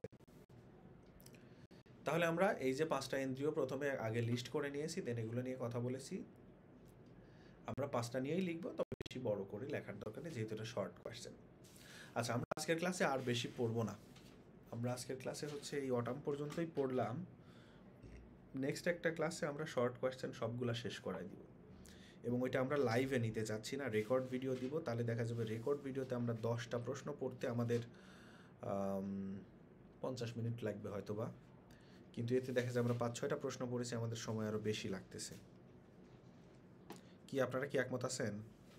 তাহলে আমরা এই যে পাঁচটা ইন্দ্রিয় প্রথমে আগে লিস্ট করে নিয়েছি, দেন এগুলো নিয়ে কথা বলেছি। আমরা পাঁচটা নিয়েই লিখবো, তবে বেশি বড় করে লেখার দরকার নেই যেহেতু এটা শর্ট কোয়েশ্চেন। আচ্ছা, আমরা আজকের ক্লাসে আর বেশি পড়বো না, আমরা আজকের ক্লাসে হচ্ছে এই অটাম পর্যন্তই পড়লাম। নেক্সট একটা ক্লাসে আমরা শর্ট কোয়েশ্চেন সবগুলা শেষ করাই দিব, এবং ওইটা আমরা লাইভে নিতে চাচ্ছি না, রেকর্ড ভিডিও দিব। তাহলে দেখা যাবে রেকর্ড ভিডিওতে আমরা দশটা প্রশ্ন পড়তে আমাদের পঞ্চাশ মিনিট লাগবে হয়তো বা, কিন্তু এতে দেখা যায় আমরা পাঁচ ছয়টা প্রশ্ন পড়েছি, আমাদের সময় আরও বেশি লাগতেছে। কি আপনারা কি একমত আছেন?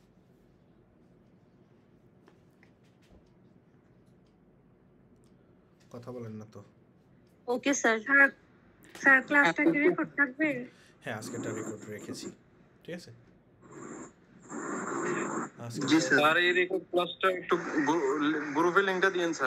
কথা বলেন না তো। Okay sir. স্যার ক্লাসটা কি রেকর্ড থাকবে? হ্যাঁ, আজকেটা রেকর্ড রেখেছি, ঠিক আছে। জি স্যার, এই রেকর্ড ক্লাসটা একটু গ্রুপে লিংকটা দিয়েন স্যার।